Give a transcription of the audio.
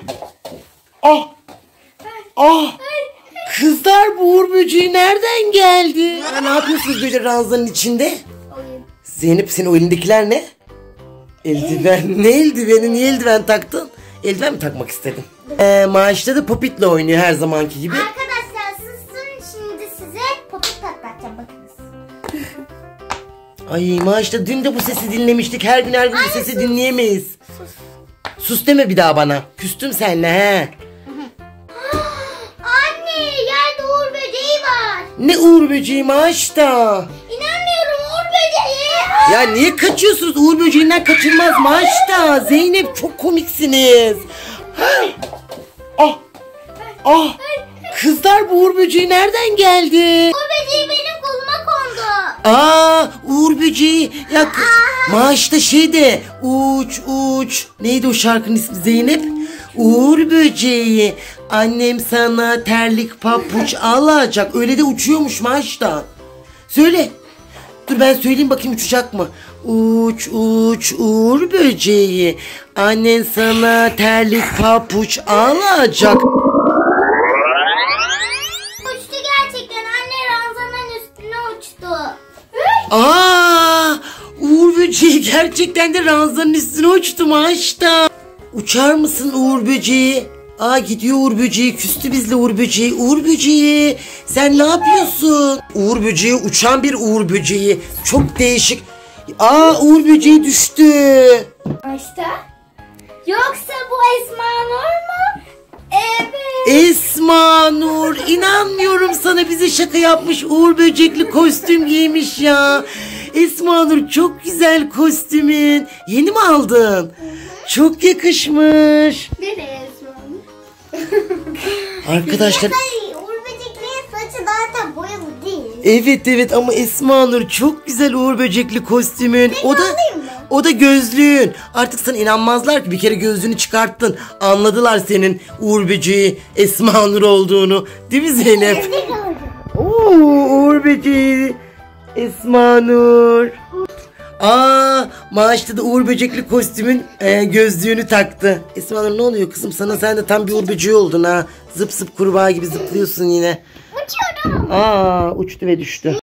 Ah! Ah! Kızlar, bu uğur böceği nereden geldi? Ya, ne yapıyorsunuz böyle ranzanın içinde? Oyun. Zeynep, senin o elindekiler ne? Eldiven. Ne eldiveni? Niye eldiven taktın? Eldiven mi takmak istedin? Maaşta da Popit'le oynuyor her zamanki gibi. Arkadaşlar susun, şimdi size popit patlatacağım, bakınız. Ay, Maaşta dün de bu sesi dinlemiştik. Her gün bu sesi dinleyemeyiz. Sus deme bir daha bana. Küstüm seninle he. Anne, yerde uğur böceği var. Ne uğur böceği Maaşta? İnanmıyorum, uğur böceği. Ya niye kaçıyorsunuz? Uğur böceğinden kaçılmaz Maaşta. Zeynep, çok komiksiniz. Ah! Ah! Kızlar, bu uğur böceği nereden geldi? Uğur böceği benim koluma kondu. Aa, uğur böceği. Ya Maaşta şeyde uç uç. Neydi o şarkının ismi Zeynep? Uğur böceği. Annem sana terlik papuç alacak. Öyle de uçuyormuş Maaşta. Söyle. Dur ben söyleyeyim bakayım, uçacak mı? Uç uç uğur böceği. Annen sana terlik papuç alacak. Uçtu gerçekten, anne ranzanın üstüne uçtu. Aa, uğur böceği gerçekten de ranzanın üstüne uçtu Maaşta. Uçar mısın uğur böceği? Aa, gidiyor uğur böceği, küstü bizle uğur böceği. Uğur böceği, sen ne yapıyorsun? Uğur böceği, uçan bir uğur böceği. Çok değişik. Aa, uğur böceği düştü. Başta? Yoksa bu Esma Nur mu? Evet. Esma Nur, inanmıyorum sana, bize şaka yapmış, uğur böcekli kostüm giymiş ya. Esma Nur, çok güzel kostümün. Yeni mi aldın? Çok yakışmış. Nereye Esma Nur? Arkadaşlar, Uğur böceklerin saçı zaten boyalı değil. evet ama Esma Nur, çok güzel uğur böcekli kostümün. O da alayım mı? o da gözlüğün. Artık sana inanmazlar ki, bir kere gözlüğünü çıkarttın. Anladılar senin uğur böceği Esma Nur olduğunu. Değil mi Zeynep? Oo, uğur böceği Esma Nur. Aa, Maaşta da uğur böcekli kostümün gözlüğünü taktı. Esma Nur, ne oluyor kızım sana? Sen de tam bir uğur böceği oldun ha. Zıp zıp kurbağa gibi zıplıyorsun yine. Uçuyorum. Aa, uçtu ve düştü.